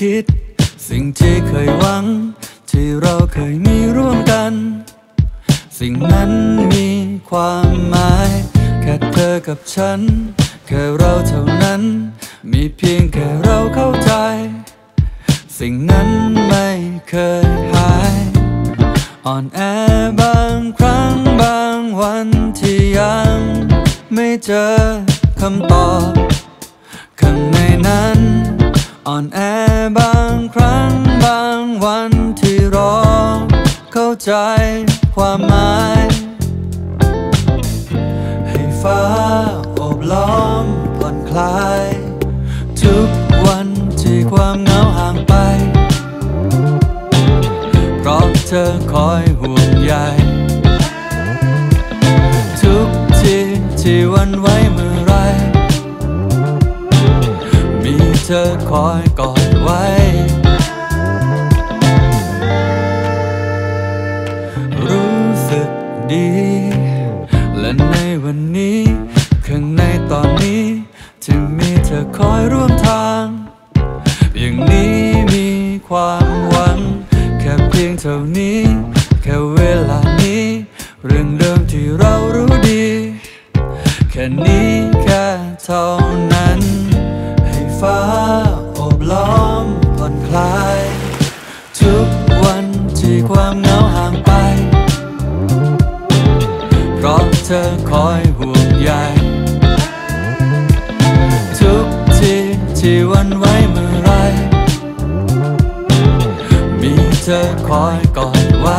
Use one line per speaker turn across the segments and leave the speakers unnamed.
คิดสิ่งที่เคยหวังที่เราเคยมีร่วมกันสิ่งนั้นมีความหมายแค่เธอกับฉันแค่เราเท่านั้นมีเพียงแค่เราเข้าใจสิ่งนั้นไม่เคยหายอ่อนแอบางครั้งบางวันที่ยังไม่เจอคำตอบข้างในนั้นอ่อนแอบางครั้งบางวันที่รอเข้าใจความหมายให้ฟ้าโอบล้อมผ่อนคลายทุกวันที่ความเหงาห่างไปเพราะเธอคอยห่วงใยทุกทีที่วันไหวเมื่อไรมีเธอคอยกอดไว้รู้สึกดีและในวันนี้ข้างในตอนนี้ที่มีเธอคอยร่วมทางอย่างนี้มีความหวังแค่เพียงเท่านี้แค่เวลานี้เรื่องเดิมที่เรารู้ดีแค่นี้แค่เท่านั้นให้ฟ้าโอบล้อมผ่อนคลายทุกวันที่ความเหงาห่างไปเพราะเธอคอยห่วงใยทุกทีที่วันไหวเมื่อไรมีเธอคอยกอดไว้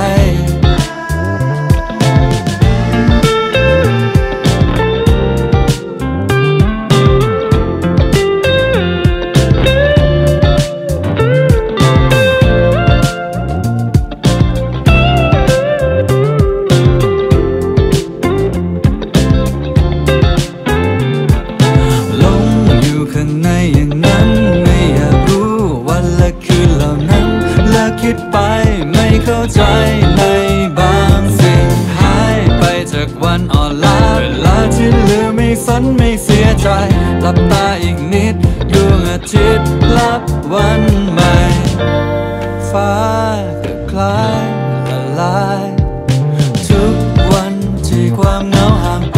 ข้างในอย่างนั้นไม่อยากรู้วันและคืนเหล่านั้นและคิดไปไม่เข้าใจในบางสิ่งหายไปจากวันอ่อนล้าเวลาที่เหลือไม่สันไม่เสียใจหลับตาอีกนิดดวงอาทิตย์รับวันใหม่ฟ้าก็คล้ายละลายทุกวันที่ความเหงาห่างไป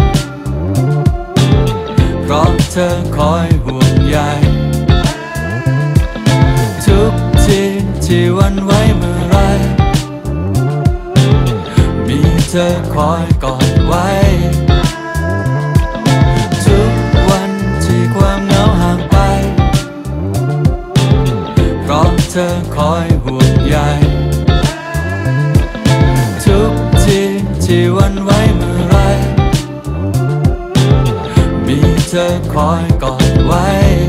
เพราะเธอคอยห่วงใยทุกทีที่วันไหวเมื่อไรมีเธอคอยกอดไว้ทุกวันที่ความเหงาห่างไปเพราะเธอคอยห่วงใยทุกทีที่วันไหวเมื่อไรมีเธอคอยกอดไว้